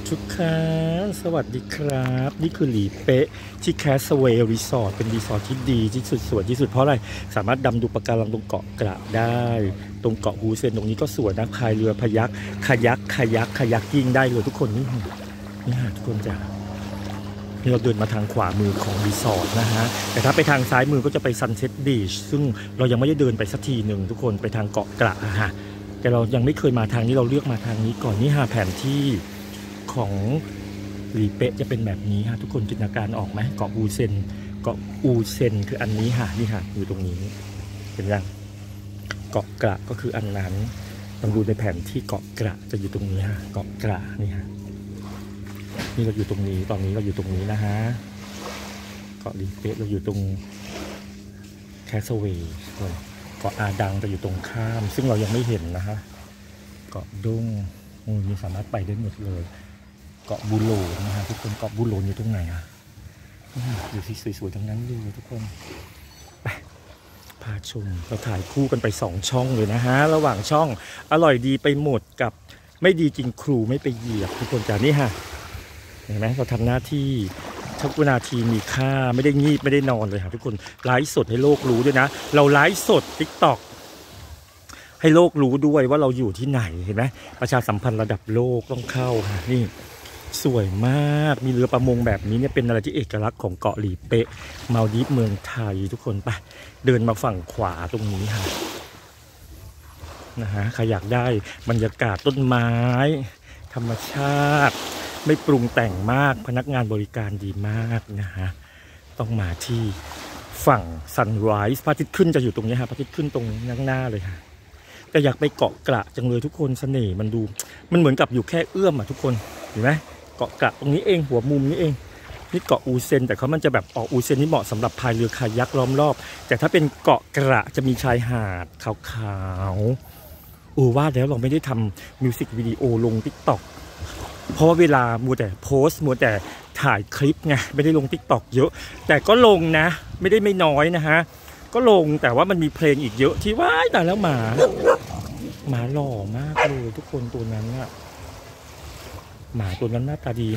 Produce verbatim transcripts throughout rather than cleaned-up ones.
ทุกท่านสวัสดีครับนี่คือหลีเป๊ะที่แคสเวย์รีสอร์ทเป็นรีสอร์ทที่ดีที่สุดสวยที่สุดเพราะอะไรสามารถดำดูปะการังตรงเกาะกระได้ตรงเกาะฮูเซนตรงนี้ก็สวยนะพายเรือพยักคายักคายักคายักยิ่งได้เลยทุกคนนี่นี่ฮะทุกคนจ้ะนี่เราเดินมาทางขวามือของรีสอร์ทนะฮะแต่ถ้าไปทางซ้ายมือก็จะไปซันเซ็ตบีชซึ่งเรายังไม่ได้เดินไปสักทีหนึ่งทุกคนไปทางเกาะกระฮะแต่เรายังไม่เคยมาทางนี้เราเลือกมาทางนี้ก่อนนี่ฮะแผนที่ของหลีเป๊ะจะเป็นแบบนี้ฮะทุกคนจินตนาการออกไหมเกาะอูเซนเกาะอูเซนคืออันนี้ฮะนี่ฮะอยู่ตรงนี้เห็นยังเกาะกระก็คืออันนั้นลองดูในแผนที่เกาะกระจะอยู่ตรงนี้ฮะเกาะกระนี่ฮะนี่เราอยู่ตรงนี้ตอนนี้เราอยู่ตรงนี้นะฮะเกาะหลีเป๊ะเราอยู่ตรงแคสเวย์เกาะอาดังจะอยู่ตรงข้ามซึ่งเรายังไม่เห็นนะฮะเกาะดุ้งมีสามารถไปได้หมดเลยเกาะบูโลนะฮะทุกคนเกาะบูโลอยู่ตรงไหนอ่ะอยู่ที่สวยๆทั้งนั้นเลยทุกคนไปพาชมเราถ่ายคู่กันไปสองช่องเลยนะฮะระหว่างช่องอร่อยดีไปหมดกับไม่ดีจริงครูไม่ไปเหยียบทุกคนจากนี่ฮะเห็นไหมเราทำหน้าที่ทุกวินาทีมีค่าไม่ได้งีบไม่ได้นอนเลยครับทุกคนไลฟ์สดให้โลกรู้ด้วยนะเราไลฟ์สด ติ๊กต็อกให้โลกรู้ด้วยว่าเราอยู่ที่ไหนเห็นไหมประชาสัมพันธ์ระดับโลกต้องเข้าค่ะนี่สวยมากมีเรือประมงแบบนี้เนี่ยเป็นอะไรที่เอกลักษณ์ของเกาะหลีเป๊ะมาลดีฟเมืองไทยทุกคนไปเดินมาฝั่งขวาตรงนี้ค่ะนะฮะใครอยากได้บรรยากาศต้นไม้ธรรมชาติไม่ปรุงแต่งมากพนักงานบริการดีมากนะฮะต้องมาที่ฝั่งซันไรส์พระอาทิตย์ขึ้นจะอยู่ตรงนี้ฮะพระอาทิตย์ขึ้นตรงหน้าเลยค่ะแต่อยากไปเกาะกระจังเลยทุกคนเสน่ห์มันดูมันเหมือนกับอยู่แค่เอื้อมอ่ะทุกคนเห็นไหมเกาะกระตรงนี้เองหัวมุมนี้เองนี่เกาะอูเซนแต่เขามันจะแบบออกอูเซนนี่เหมาะสำหรับพายเรือคายักล้อมรอบแต่ถ้าเป็นเกาะกระจะมีชายหาดขาวๆโอ้ว่าแล้วเราไม่ได้ทำมิวสิกวิดีโอลง ติ๊กต็อก เพราะว่าเวลามัวแต่โพสต์มัวแต่ถ่ายคลิปไงไม่ได้ลง ติ๊กต็อก เยอะแต่ก็ลงนะไม่ได้ไม่น้อยนะฮะก็ลงแต่ว่ามันมีเพลงอีกเยอะที่ว้ายแต่แล้วหมาหมาหล่อมากเลยทุกคนตัวนั้นอะหมาตัวนั้นหน้าตาดี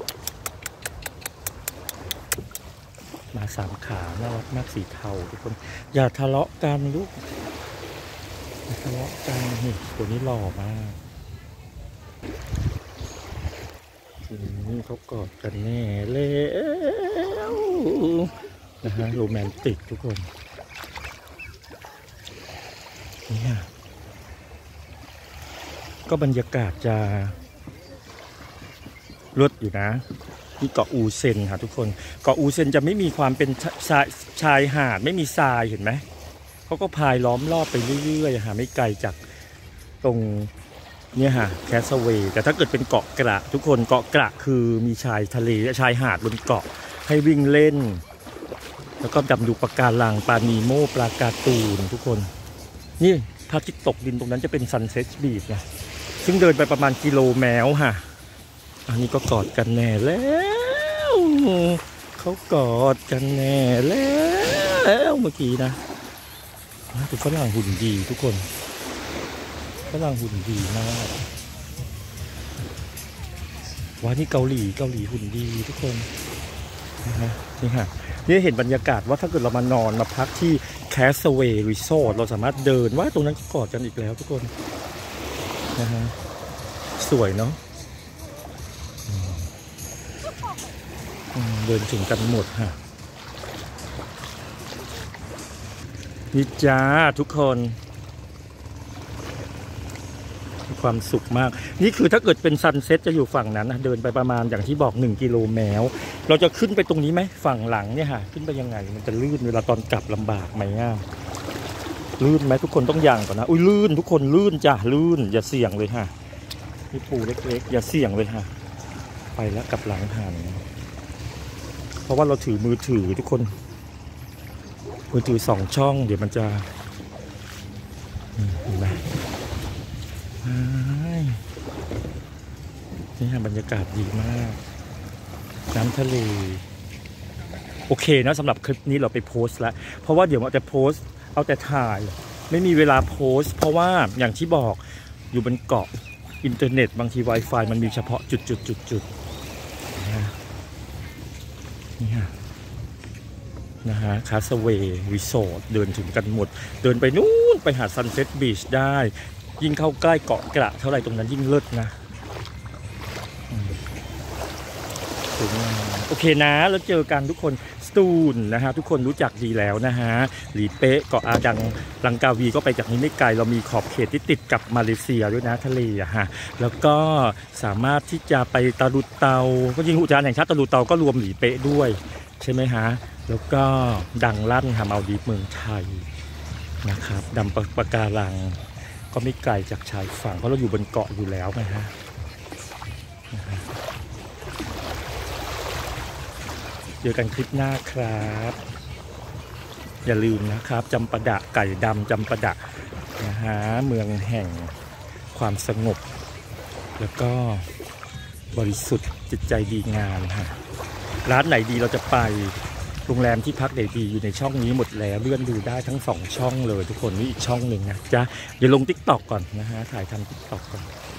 หมาสามขาน่ารักมากสีเทาทุกคนอย่าทะเลาะกันลูกอย่าทะเลาะกันนี่ตัวนี้หล่อมากทีนี้เขากอดกันแน่แล้วนะฮะโรแมนติกทุกคนนี่ก็บรรยากาศจะรถอยู่นะที่เกาะอูเซนค่ะทุกคนเกาะอูเซนจะไม่มีความเป็นชายชายหาดไม่มีทรายเห็นไหมเขาก็พายล้อมรอบไปเรื่อยๆหาไม่ไกลจากตรงเนี่ยฮะแคสเวย์แต่ถ้าเกิดเป็นเกาะกระทุกคนเกาะกระคือมีชายทะเลชายหาดบนเกาะให้วิ่งเล่นแล้วก็ดำดูปะการังปลานีโมปลาการ์ตูนทุกคนนี่พระอาทิตย์ตกดินตรงนั้นจะเป็นซันเซ็ตบีชนะซึ่งเดินไปประมาณกิโลแมวค่ะอันนี้ก็กอดกันแน่แล้วเขากอดกันแน่แล้วเมื่อกี้นะเป็นฝรั่งหุ่นดีทุกคนฝรั่งหุ่นดีมากว่านี่เกาหลีเกาหลีหุ่นดีทุกคนนะฮะนี่ค่ะนี่เห็นบรรยากาศว่าถ้าเกิดเรามานอนมาพักที่แคสเวย์รีสอร์ทเราสามารถเดินว่าตรงนั้นก็กอดกันอีกแล้วทุกคนนะฮะสวยเนาะเดินถึงกันหมดฮะนี่จ้าทุกคนมีความสุขมากนี่คือถ้าเกิดเป็นซันเซ็ตจะอยู่ฝั่งนั้นนะเดินไปประมาณอย่างที่บอกหนึ่งกิโลแมวเราจะขึ้นไปตรงนี้ไหมฝั่งหลังเนี่ยฮะขึ้นไปยังไงมันจะลื่นเวลาตอนกลับลำบากไหมอ่ะลื่นไหมทุกคนต้องย่างก่อนนะอุ้ยลื่นทุกคนลื่นจ้ะลื่นอย่าเสี่ยงเลยฮะนี่ปูเล็กๆอย่าเสี่ยงเลยฮะไปแล้วกลับหลังหันเพราะว่าเราถือมือถือทุกคนมือถือสองช่องเดี๋ยวมันจะเห็นไหมนี่ฮะบรรยากาศดีมากน้ำทะเลโอเคนะสำหรับคลิปนี้เราไปโพสต์แล้วเพราะว่าเดี๋ยวเราจะโพสต์เอาแต่ถ่ายไม่มีเวลาโพสต์เพราะว่าอย่างที่บอกอยู่บนเกาะอินเทอร์เน็ตบางที Wi-Fi มันมีเฉพาะจุดจุดจุดจุดนะนี่ฮะนะฮะคาสเวย์รีสอร์ทเดินถึงกันหมดเดินไปนู้นไปหาซันเซ็ตบีชได้ยิ่งเข้าใกล้เกาะกระเท่าไหร่ตรงนั้นยิ่งเลิศนะโอเคนะแล้วเจอกันทุกคนสตูลนะฮะทุกคนรู้จักดีแล้วนะฮะหลีเป๊ะเกาะอาดังลังกาวีก็ไปจากนี้ไม่ไกลเรามีขอบเขตที่ติดกับมาเลเซียด้วยนะทะเลอะฮะแล้วก็สามารถที่จะไปตะลุเตาก็ยิงอุทยานแห่งชาติตะลุเตาก็รวมหลีเป๊ะด้วยใช่ไหมฮะแล้วก็ดังลั่นฮะมาดีเมืองไทยนะครับดำปะการังก็ไม่ไกลจากชายฝั่งเพราะเราอยู่บนเกาะอยู่แล้วนะฮะเจอกันคลิปหน้าครับอย่าลืมนะครับจำปาดะไก่ดำจำปาดะนะฮะเมืองแห่งความสงบแล้วก็บริสุทธิ์จิตใจดีงามฮะร้านไหนดีเราจะไปโรงแรมที่พักไหนดีอยู่ในช่องนี้หมดแล้วเลื่อนดูได้ทั้งสองช่องเลยทุกคนนี่อีกช่องหนึ่งนะจ๊ะเดี๋ยวลง ติ๊กต็อก ก่อนนะฮะถ่ายทำ ติ๊กต็อก ก่อน